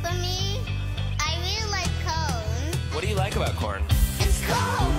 For me, I really like corn. What do you like about corn? It's cold.